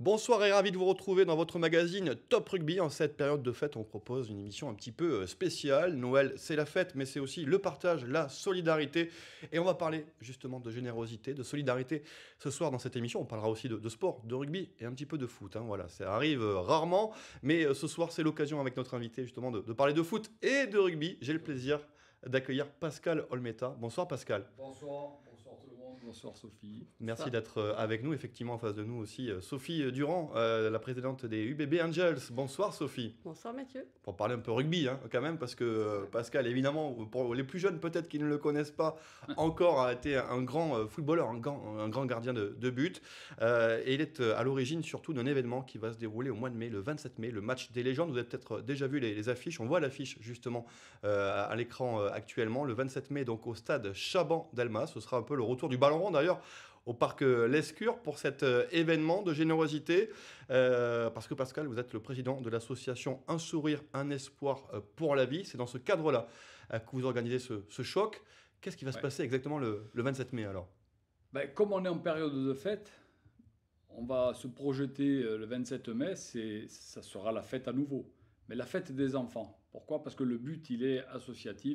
Bonsoir et ravi de vous retrouver dans votre magazine Top Rugby. En cette période de fête, on propose une émission un petit peu spéciale. Noël, c'est la fête, mais c'est aussi le partage, la solidarité. Et on va parler justement de générosité, de solidarité. Ce soir, dans cette émission, on parlera aussi de sport, de rugby et un petit peu de foot. Voilà, ça arrive rarement, mais ce soir, c'est l'occasion avec notre invité justement de parler de foot et de rugby. J'ai le plaisir d'accueillir Pascal Olmeta. Bonsoir Pascal. Bonsoir, bonsoir tout le monde, bonsoir Sophie. Merci d'être avec nous. Effectivement, en face de nous aussi, Sophie Durand, la présidente des UBB Angels. Bonsoir Sophie. Bonsoir Mathieu. Pour parler un peu rugby, quand même, parce que Pascal, évidemment, pour les plus jeunes peut-être qui ne le connaissent pas encore, a été un grand footballeur, un grand gardien de but. Et il est à l'origine surtout d'un événement qui va se dérouler au mois de mai, le 27 mai, le match des légendes. Vous avez peut-être déjà vu les affiches. On voit l'affiche justement à l'écran actuellement. Le 27 mai, donc au stade Chaban-Delmas. Ce sera un peu le retour du ballon rond d'ailleurs au parc Lescure pour cet événement de générosité. Parce que Pascal, vous êtes le président de l'association Un sourire, un espoir pour la vie. C'est dans ce cadre-là que vous organisez ce choc. Qu'est-ce qui va se passer exactement le 27 mai alors? Comme on est en période de fête, on va se projeter le 27 mai, ça sera la fête à nouveau. Mais la fête des enfants. Pourquoi? Parce que le but, il est associatif.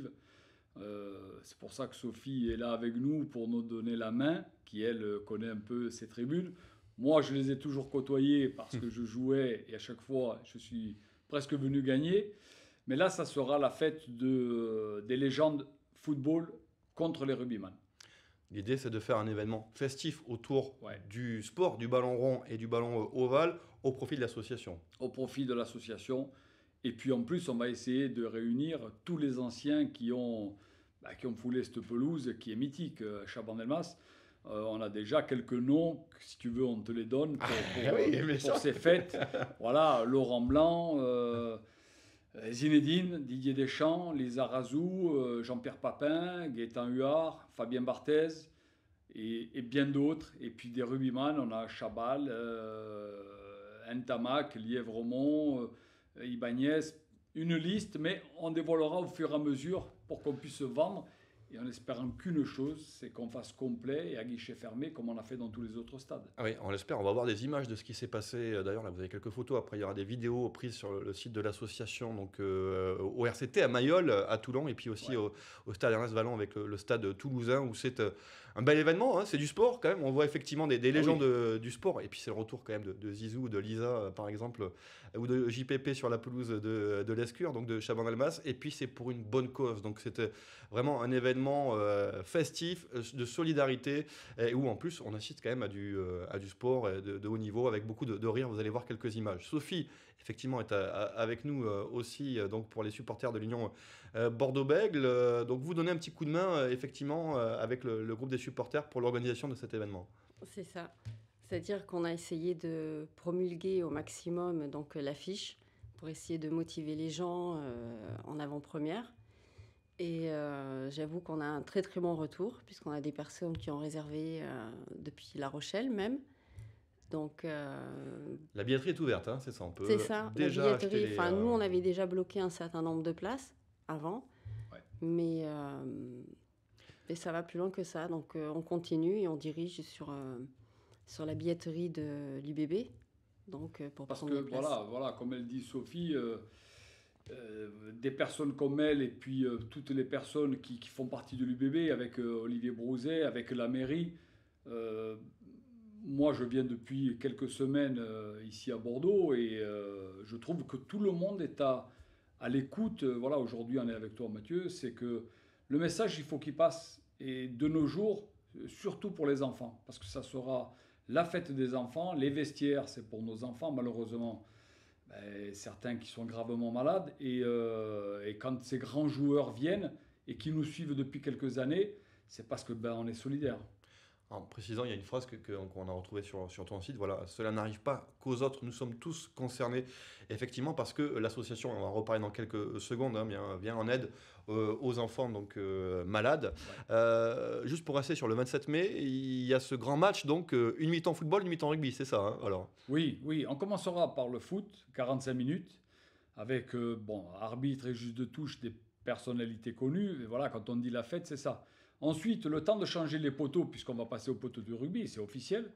C'est pour ça que Sophie est là avec nous pour nous donner la main, qui elle connaît un peu ces tribunes. Moi, je les ai toujours côtoyés parce que je jouais et à chaque fois, je suis presque venu gagner. Mais là, ça sera la fête des légendes football contre les rugbyman. L'idée, c'est de faire un événement festif autour Ouais. du sport, du ballon rond et du ballon ovale, au profit de l'association. Au profit de l'association. Et puis en plus, on va essayer de réunir tous les anciens qui ont foulé cette pelouse qui est mythique, Chaban-Delmas. On a déjà quelques noms, si tu veux, on te les donne pour ces fêtes. Voilà, Laurent Blanc, Zinedine, Didier Deschamps, Lisa Razou, Jean-Pierre Papin, Gaëtan Huard, Fabien Barthez et bien d'autres. Et puis des rugbyman, on a Chabal, Ntamak, Lièvremont, Ibanez, une liste, mais on dévoilera au fur et à mesure pour qu'on puisse vendre. Et en espérant qu'une chose, c'est qu'on fasse complet et à guichet fermé comme on a fait dans tous les autres stades. Ah oui, on l'espère. On va voir des images de ce qui s'est passé. D'ailleurs, là, vous avez quelques photos. Après, il y aura des vidéos prises sur le site de l'association, donc au RCT à Mayol, à Toulon, et puis aussi au stade Ernest Vallon avec le stade toulousain, où c'est un bel événement. C'est du sport quand même. On voit effectivement des légendes du sport. Et puis, c'est le retour quand même de Zizou, de Lisa, par exemple, ou de JPP sur la pelouse de l'Escure, donc de Chaban-Delmas. Et puis, c'est pour une bonne cause. Donc, c'était vraiment un événement festif, de solidarité, et où en plus on assiste quand même à du sport de haut niveau avec beaucoup de rire. Vous allez voir quelques images. Sophie, effectivement, est avec nous aussi donc pour les supporters de l'Union Bordeaux-Bègles. Donc vous donnez un petit coup de main effectivement avec le groupe des supporters pour l'organisation de cet événement. C'est ça. C'est-à-dire qu'on a essayé de promulguer au maximum donc l'affiche pour essayer de motiver les gens en avant-première. Et j'avoue qu'on a un très très bon retour puisqu'on a des personnes qui ont réservé depuis La Rochelle même. Donc La billetterie est ouverte, c'est ça. On peut c'est ça. déjà La billetterie. acheter Nous on avait déjà bloqué un certain nombre de places avant, mais ça va plus loin que ça. Donc on continue et on dirige sur la billetterie de l'UBB. Donc pour Parce prendre que les places. voilà, comme elle dit Sophie, des personnes comme elle et puis toutes les personnes qui font partie de l'UBB avec Olivier Brouzet, avec la mairie. Moi, je viens depuis quelques semaines ici à Bordeaux et je trouve que tout le monde est à l'écoute. Voilà, aujourd'hui, on est avec toi, Mathieu. C'est que le message, il faut qu'il passe. Et de nos jours, surtout pour les enfants, parce que ça sera la fête des enfants. Les vestiaires, c'est pour nos enfants, malheureusement. Certains qui sont gravement malades et quand ces grands joueurs viennent et qui nous suivent depuis quelques années, c'est parce que on est solidaires. En précisant, il y a une phrase qu'on a retrouvée sur ton site. Voilà, cela n'arrive pas qu'aux autres, nous sommes tous concernés. Effectivement, parce que l'association, on va en reparler dans quelques secondes, vient en aide aux enfants donc, malades. Ouais. Juste pour rester sur le 27 mai, il y a ce grand match, donc une mi-temps football, une mi-temps rugby, c'est ça alors. Oui, on commencera par le foot, 45 minutes, avec arbitre et juge de touche, des personnalités connues. Et voilà, quand on dit la fête, c'est ça. Ensuite, le temps de changer les poteaux, puisqu'on va passer au poteau de rugby, c'est officiel.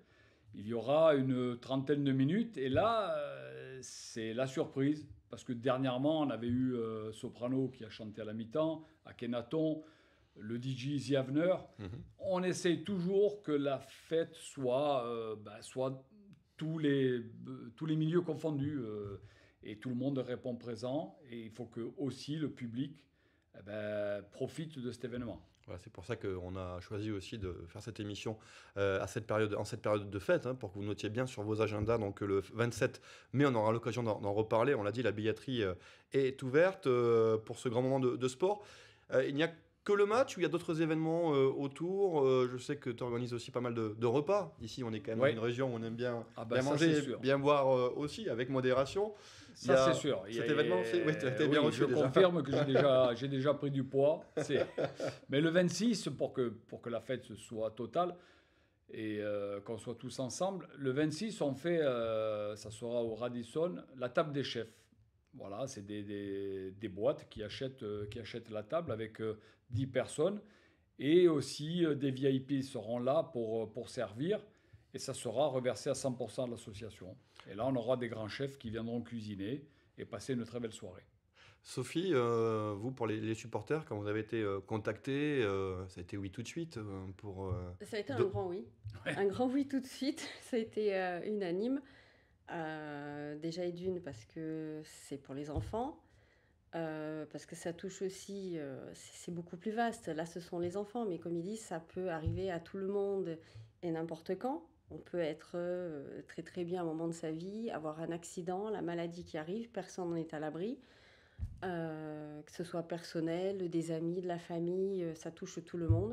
il y aura une trentaine de minutes. Et là, c'est la surprise. Parce que dernièrement, on avait eu Soprano qui a chanté à la mi-temps, Akhenaton, le DJ Ziavner. On essaye toujours que la fête soit tous les milieux confondus. Et tout le monde répond présent. Et il faut que aussi le public profite de cet événement. Voilà, c'est pour ça qu'on a choisi aussi de faire cette émission en cette période de fête, hein, pour que vous notiez bien sur vos agendas. Donc le 27 mai, on aura l'occasion d'en reparler. On l'a dit, la billetterie est ouverte pour ce grand moment de sport. Il n'y a que le match ou il y a d'autres événements autour? Je sais que tu organises aussi pas mal de repas. Ici, on est quand même dans une région où on aime bien manger, bien boire aussi, avec modération. Ça, c'est sûr. Cet événement, tu as bien reçu déjà. Je confirme que j'ai déjà pris du poids. Mais le 26, pour que la fête soit totale et qu'on soit tous ensemble, le 26, on fait, ça sera au Radisson, la table des chefs. Voilà, c'est des boîtes qui achètent la table avec 10 personnes. Et aussi, des VIP seront là pour servir. Et ça sera reversé à 100% de l'association. Et là, on aura des grands chefs qui viendront cuisiner et passer une très belle soirée. Sophie, vous, pour les supporters, quand vous avez été contactés, ça a été oui tout de suite Ça a été un grand oui. Ouais. Un grand oui tout de suite. Ça a été unanime. Déjà et d'une, parce que c'est pour les enfants. Parce que ça touche aussi, c'est beaucoup plus vaste. Là, ce sont les enfants, mais comme ils disent, ça peut arriver à tout le monde et n'importe quand. On peut être très très bien à un moment de sa vie, avoir un accident, la maladie qui arrive, personne n'en est à l'abri. Que ce soit personnel, des amis, de la famille, ça touche tout le monde.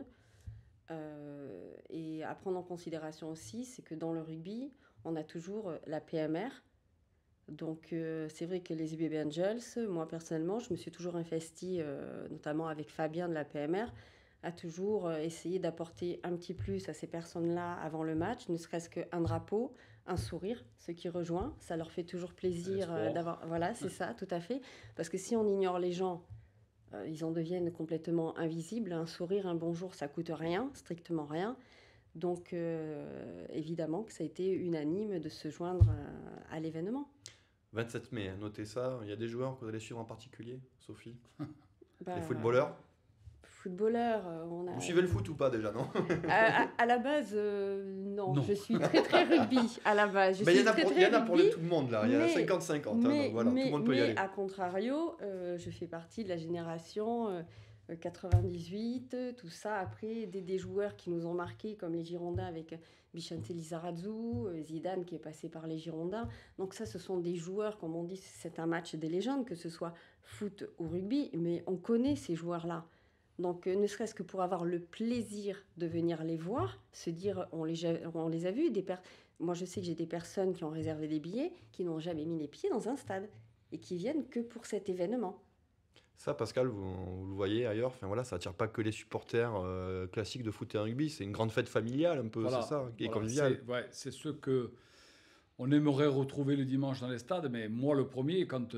Et à prendre en considération aussi, c'est que dans le rugby, on a toujours la PMR. Donc c'est vrai que les IBB Angels, moi personnellement, je me suis toujours investie, notamment avec Fabien de la PMR, à toujours essayer d'apporter un petit plus à ces personnes-là avant le match, ne serait-ce qu'un drapeau, un sourire, ce qui rejoint, ça leur fait toujours plaisir d'avoir... Voilà, c'est ça, tout à fait. Parce que si on ignore les gens, ils en deviennent complètement invisibles. Un sourire, un bonjour, ça coûte rien, strictement rien. Donc évidemment que ça a été unanime de se joindre à l'événement. 27 mai, notez ça. Il y a des joueurs que vous allez suivre en particulier, Sophie? Les footballeurs? On a... Vous suivez le foot ou pas déjà, non? À la base, non. Je suis très très rugby à la base. Il y en a pour tout le monde là, il y a 50-50, donc voilà, tout le monde peut y aller. Mais à contrario, je fais partie de la génération 98, tout ça. Après, des joueurs qui nous ont marqués, comme les Girondins avec Vicente Lizarazu, Zidane qui est passé par les Girondins. Donc ça, ce sont des joueurs, comme on dit, c'est un match des légendes, que ce soit foot ou rugby, mais on connaît ces joueurs-là. Donc, ne serait-ce que pour avoir le plaisir de venir les voir, se dire, on les a vus. Moi, je sais que j'ai des personnes qui ont réservé des billets, qui n'ont jamais mis les pieds dans un stade et qui viennent que pour cet événement. Ça, Pascal, vous le voyez ailleurs, enfin, voilà, ça n'attire pas que les supporters classiques de foot et rugby, c'est une grande fête familiale un peu, voilà, c'est ça, qui est conviviale. C'est ce que on aimerait retrouver le dimanche dans les stades, mais moi le premier, quand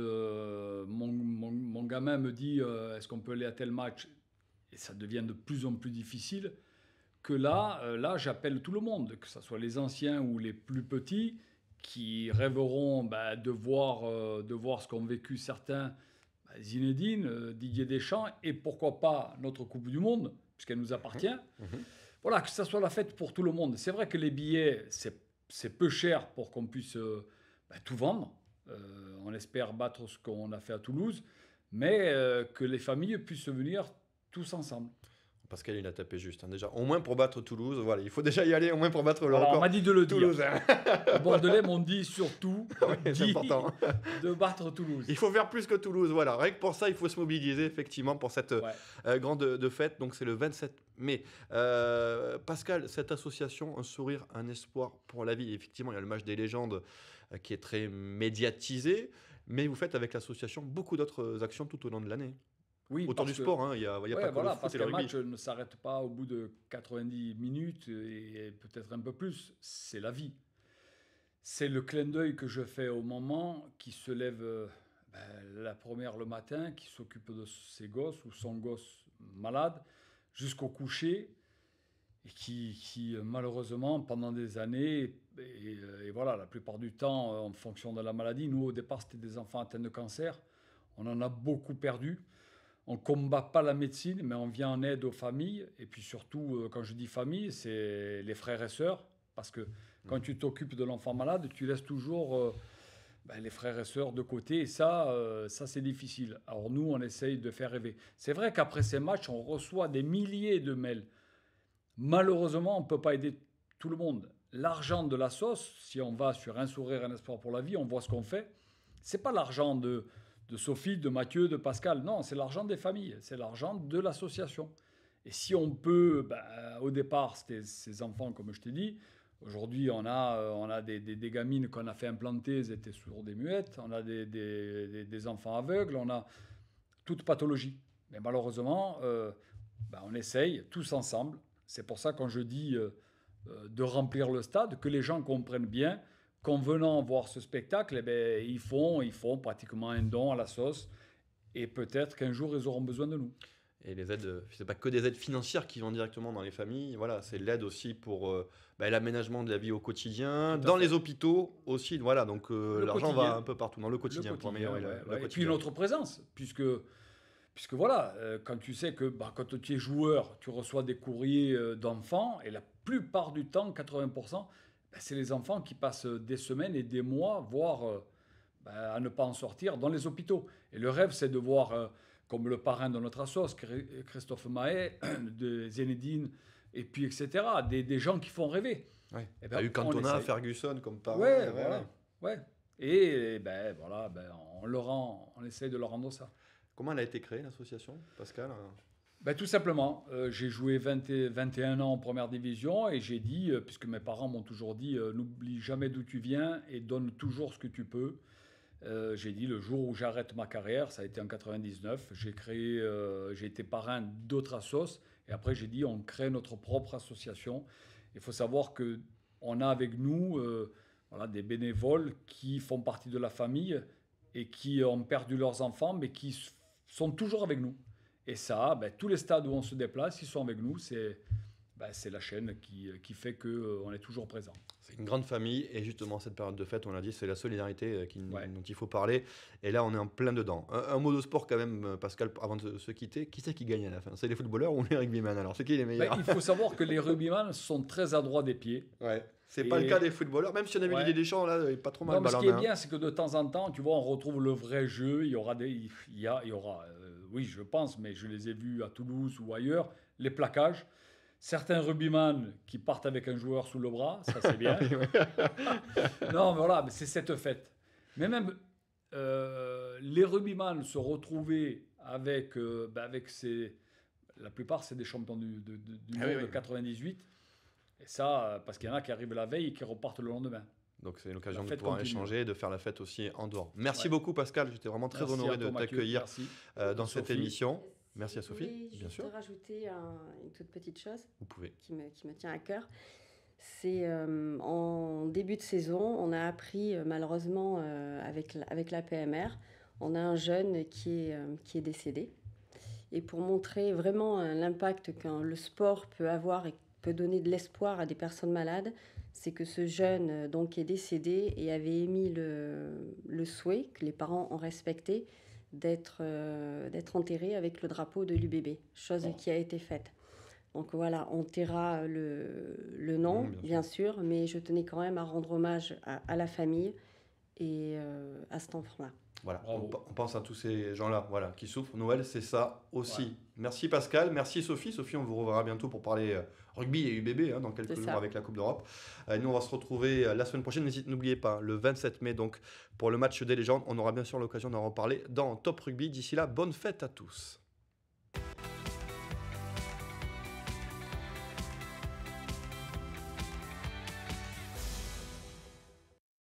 mon gamin me dit est-ce qu'on peut aller à tel match, et ça devient de plus en plus difficile, que là j'appelle tout le monde, que ce soit les anciens ou les plus petits, qui rêveront de voir ce qu'ont vécu certains, Zinedine, Didier Deschamps, et pourquoi pas notre Coupe du Monde, puisqu'elle nous appartient. Voilà, que ça soit la fête pour tout le monde. C'est vrai que les billets, c'est peu cher pour qu'on puisse tout vendre. On espère battre ce qu'on a fait à Toulouse, mais que les familles puissent venir tous ensemble. Pascal, il a tapé juste. Déjà, au moins pour battre Toulouse, voilà, il faut déjà y aller, au moins pour battre le record. On m'a dit de le Toulouse, dire. Les Bordelais m'ont dit surtout c'est important de battre Toulouse. Il faut faire plus que Toulouse, voilà. Rien que pour ça, il faut se mobiliser effectivement pour cette grande fête. Donc c'est le 27 mai. Pascal, cette association, un sourire, un espoir pour la vie. Effectivement, il y a le match des légendes qui est très médiatisé, mais vous faites avec l'association beaucoup d'autres actions tout au long de l'année. Oui, autour du sport, hein, il y a pas que le foot parce et que le le rugby. match ne s'arrête pas au bout de 90 minutes et peut-être un peu plus. C'est la vie. C'est le clin d'œil que je fais au moment qui se lève la première le matin, qui s'occupe de ses gosses ou son gosse malade jusqu'au coucher et qui malheureusement pendant des années et voilà, la plupart du temps, en fonction de la maladie, nous, au départ, c'était des enfants atteints de cancer. On en a beaucoup perdu. On ne combat pas la médecine, mais on vient en aide aux familles. Et puis surtout, quand je dis famille, c'est les frères et sœurs. Parce que quand tu t'occupes de l'enfant malade, tu laisses toujours les frères et sœurs de côté. Et ça, c'est difficile. Alors nous, on essaye de faire rêver. C'est vrai qu'après ces matchs, on reçoit des milliers de mails. Malheureusement, on ne peut pas aider tout le monde. L'argent de la sauce, si on va sur Un sourire, un espoir pour la vie, on voit ce qu'on fait. Ce n'est pas l'argent de Sophie, de Mathieu, de Pascal. Non, c'est l'argent des familles. C'est l'argent de l'association. Et si on peut, au départ, c'était ces enfants, comme je t'ai dit. Aujourd'hui, on a des gamines qu'on a fait implanter, elles étaient sourdes et muettes. On a des enfants aveugles. On a toute pathologie. Mais malheureusement, on essaye tous ensemble. C'est pour ça, quand je dis de remplir le stade, que les gens comprennent bien qu'en venant voir ce spectacle, ils font pratiquement un don à la sauce. Et peut-être qu'un jour, ils auront besoin de nous. Et les aides, c'est pas que des aides financières qui vont directement dans les familles. Voilà, c'est l'aide aussi pour l'aménagement de la vie au quotidien, dans les hôpitaux aussi. Voilà, donc l'argent va un peu partout dans le quotidien pour améliorer le quotidien. Et puis notre présence, puisque voilà, quand tu sais que quand tu es joueur, tu reçois des courriers d'enfants, et la plupart du temps, 80%, c'est les enfants qui passent des semaines et des mois, voire à ne pas en sortir, dans les hôpitaux. Et le rêve, c'est de voir, comme le parrain de notre assos, Christophe Mahé, de Zinedine, et puis etc., des gens qui font rêver. Ouais. Tu as eu Cantona, Ferguson comme parrain. Ouais. Et on essaye de leur rendre ça. Comment elle a été créée, l'association, Pascal ? Tout simplement, j'ai joué 21 ans en première division et j'ai dit, puisque mes parents m'ont toujours dit, n'oublie jamais d'où tu viens et donne toujours ce que tu peux. J'ai dit, le jour où j'arrête ma carrière, ça a été en 99, j'ai été parrain d'autres assos et après j'ai dit, on crée notre propre association. Il faut savoir qu'on a avec nous des bénévoles qui font partie de la famille et qui ont perdu leurs enfants, mais qui sont toujours avec nous. Et ça, tous les stades où on se déplace, ils sont avec nous. C'est la chaîne qui fait qu'on est toujours présent. C'est une grande famille. Et justement, cette période de fête, on l'a dit, c'est la solidarité dont il faut parler. Et là, on est en plein dedans. Un mot de sport quand même, Pascal, avant de se quitter. Qui c'est qui gagne à la fin ? C'est les footballeurs ou les rugbyman ? Alors, c'est qui les meilleurs ? Il faut savoir que les rugbyman sont très adroits des pieds. Ouais. C'est pas le cas des footballeurs, même si on a vu l'idée des champs, là, il n'est pas trop mal. Ce qui est bien, c'est que de temps en temps, tu vois, on retrouve le vrai jeu. Il y aura oui, je pense, mais je les ai vus à Toulouse ou ailleurs, les plaquages. Certains rugbyman qui partent avec un joueur sous le bras, ça c'est bien. Non, mais voilà, c'est cette fête. Mais même les rugbyman se retrouver avec la plupart, c'est des champions du monde de 98. Et ça, parce qu'il y en a qui arrivent la veille et qui repartent le lendemain. Donc c'est l'occasion de pouvoir échanger et de faire la fête aussi en dehors. Merci beaucoup Pascal, j'étais vraiment très honoré de t'accueillir dans cette émission. Merci à Sophie, bien sûr. Je voulais rajouter une toute petite chose. Vous pouvez. Qui me tient à cœur. C'est en début de saison, on a appris malheureusement avec la PMR, on a un jeune qui est décédé. Et pour montrer vraiment l'impact que le sport peut avoir et peut donner de l'espoir à des personnes malades, c'est que ce jeune est décédé et avait émis le souhait, que les parents ont respecté, d'être enterré avec le drapeau de l'UBB, chose qui a été faite. Donc voilà, on taira le nom, bien sûr, mais je tenais quand même à rendre hommage à la famille et à cet enfant-là. Voilà, on pense à tous ces gens-là qui souffrent. Noël, c'est ça aussi. Ouais. Merci Pascal, merci Sophie. Sophie, on vous reverra bientôt pour parler rugby et UBB dans quelques jours avec la Coupe d'Europe. Nous, on va se retrouver la semaine prochaine. N'oubliez pas, le 27 mai, donc, pour le match des légendes. On aura bien sûr l'occasion d'en reparler dans Top Rugby. D'ici là, bonne fête à tous.